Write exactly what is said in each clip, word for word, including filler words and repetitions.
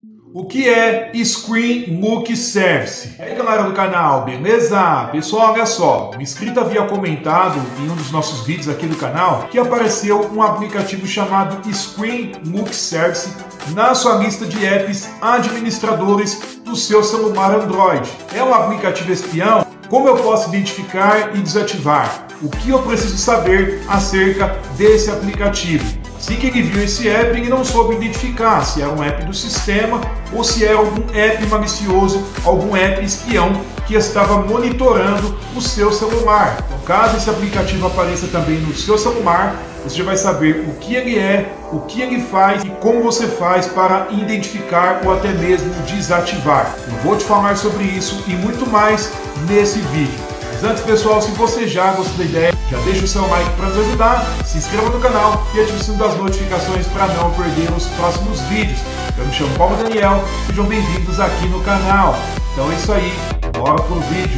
O que é Screen Look Service? E aí galera do canal, beleza? Pessoal, olha só, o inscrito havia comentado em um dos nossos vídeos aqui do canal que apareceu um aplicativo chamado Screen Look Service na sua lista de apps administradores do seu celular Android. É um aplicativo espião? Como eu posso identificar e desativar? O que eu preciso saber acerca desse aplicativo? Assim que ele viu esse app, ele não soube identificar se era um app do sistema ou se era algum app malicioso, algum app espião que estava monitorando o seu celular. Então, caso esse aplicativo apareça também no seu celular, você já vai saber o que ele é, o que ele faz e como você faz para identificar ou até mesmo desativar. Eu vou te falar sobre isso e muito mais nesse vídeo. Mas antes, pessoal, se você já gostou da ideia, já deixa o seu like para nos ajudar, se inscreva no canal e ative o sininho das notificações para não perder os próximos vídeos. Eu me chamo Paulo Daniel, sejam bem-vindos aqui no canal. Então é isso aí, bora pro vídeo.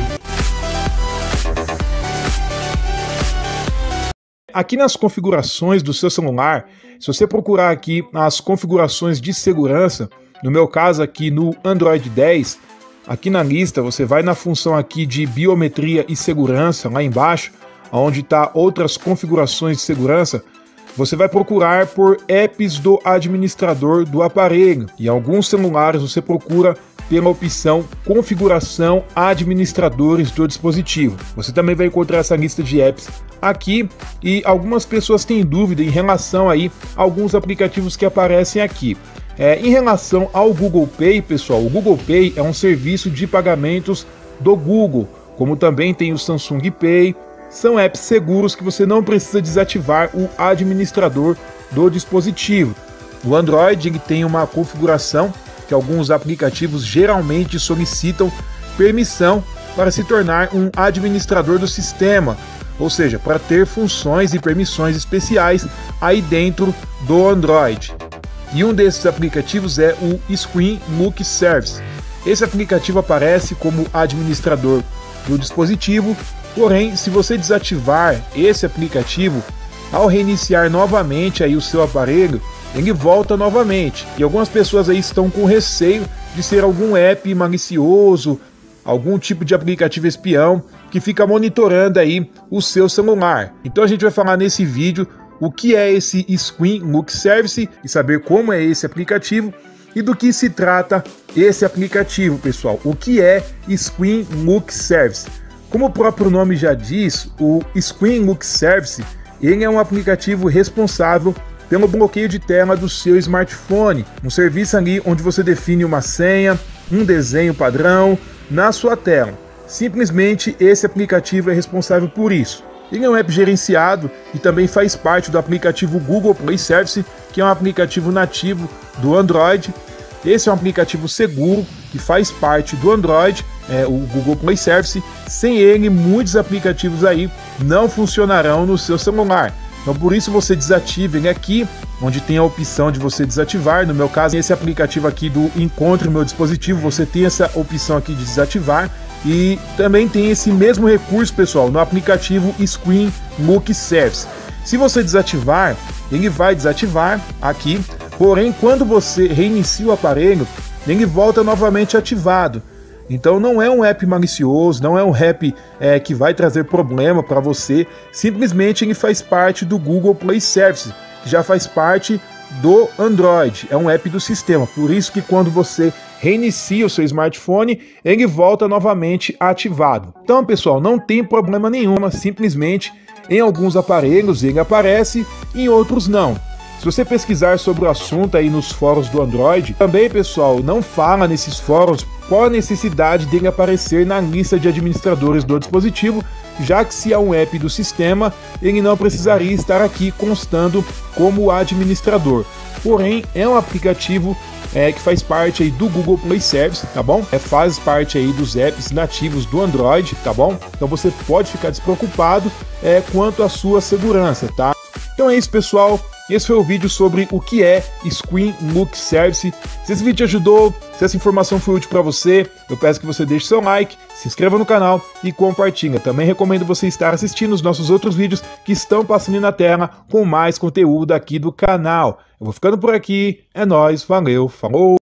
Aqui nas configurações do seu celular, se você procurar aqui as configurações de segurança, no meu caso aqui no Android dez, aqui na lista você vai na função aqui de biometria e segurança, lá embaixo, onde está outras configurações de segurança, você vai procurar por apps do administrador do aparelho. Em alguns celulares você procura pela opção configuração administradores do dispositivo. Você também vai encontrar essa lista de apps aqui e algumas pessoas têm dúvida em relação aí a alguns aplicativos que aparecem aqui. É, em relação ao Google Pay, pessoal, o Google Pay é um serviço de pagamentos do Google, como também tem o Samsung Pay. São apps seguros que você não precisa desativar o administrador do dispositivo. O Android ele tem uma configuração que alguns aplicativos geralmente solicitam permissão para se tornar um administrador do sistema, ou seja, para ter funções e permissões especiais aí dentro do Android. E um desses aplicativos é o Screen Look Service. Esse aplicativo aparece como administrador do dispositivo. Porém, se você desativar esse aplicativo, ao reiniciar novamente aí o seu aparelho, ele volta novamente. E algumas pessoas aí estão com receio de ser algum app malicioso, algum tipo de aplicativo espião que fica monitorando aí o seu celular. Então a gente vai falar nesse vídeo o que é esse Screen Look Service e saber como é esse aplicativo e do que se trata esse aplicativo, pessoal. O que é Screen Look Service? Como o próprio nome já diz, o Screen Look Service ele é um aplicativo responsável pelo bloqueio de tela do seu smartphone, um serviço ali onde você define uma senha, um desenho padrão na sua tela. Simplesmente esse aplicativo é responsável por isso. Ele é um app gerenciado e também faz parte do aplicativo Google Play Service, que é um aplicativo nativo do Android. Esse é um aplicativo seguro que faz parte do Android, é, o Google Play Service. Sem ele, muitos aplicativos aí não funcionarão no seu celular. Então por isso você desativa ele aqui, onde tem a opção de você desativar. No meu caso, esse aplicativo aqui do Encontre Meu Dispositivo, você tem essa opção aqui de desativar. E também tem esse mesmo recurso, pessoal, no aplicativo Screen Look Service. Se você desativar, ele vai desativar aqui. Porém, quando você reinicia o aparelho, ele volta novamente ativado. Então não é um app malicioso, não é um app é, que vai trazer problema para você. Simplesmente ele faz parte do Google Play Service, que já faz parte do Android. É um app do sistema. Por isso que quando você reinicia o seu smartphone, ele volta novamente ativado. Então, pessoal, não tem problema nenhum. Simplesmente em alguns aparelhos ele aparece, em outros não. Se você pesquisar sobre o assunto aí nos fóruns do Android, também, pessoal, não fala nesses fóruns qual a necessidade dele aparecer na lista de administradores do dispositivo, já que se é um app do sistema, ele não precisaria estar aqui constando como administrador. Porém, é um aplicativo é, que faz parte aí do Google Play Service, tá bom? É, faz parte aí dos apps nativos do Android, tá bom? Então você pode ficar despreocupado é, quanto à sua segurança, tá? Então é isso, pessoal. Esse foi o vídeo sobre o que é Screen Look Service. Se esse vídeo te ajudou, se essa informação foi útil para você, eu peço que você deixe seu like, se inscreva no canal e compartilhe. Também recomendo você estar assistindo os nossos outros vídeos que estão passando na tela com mais conteúdo aqui do canal. Eu vou ficando por aqui, é nóis, valeu, falou!